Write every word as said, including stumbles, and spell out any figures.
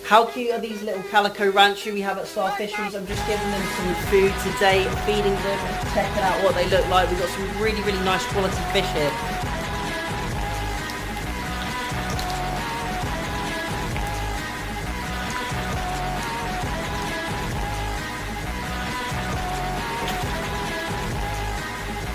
How cute are these little Calico Ranchu we have at Star Fisheries? I'm just giving them some food today, feeding them, checking out what they look like. We've got some really, really nice quality fish here.